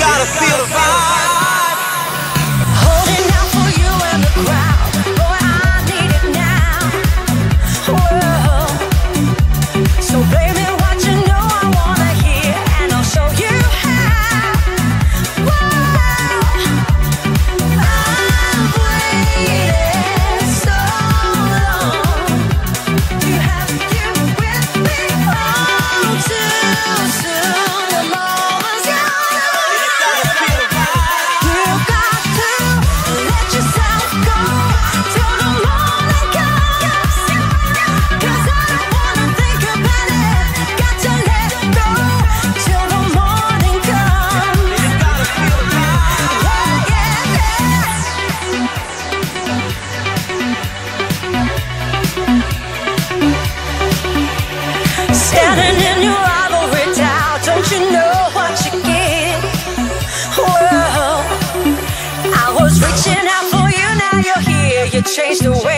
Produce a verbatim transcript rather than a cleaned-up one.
gotta feel the vibe. Holding out for you and the crowd. Boy, I need it now. Whoa. So baby, what you know I wanna hear, and I'll show you how. Whoa. I've waited so long to have you with me all too soon. The moment's gone. You got to let yourself go till the morning comes. 'Cause I don't wanna think about it. Got to let go till the morning comes. Yeah, yeah, yeah. Standing in your ivory tower, don't you know what you get? Whoa, I was reaching out for you, now you're here. You changed the way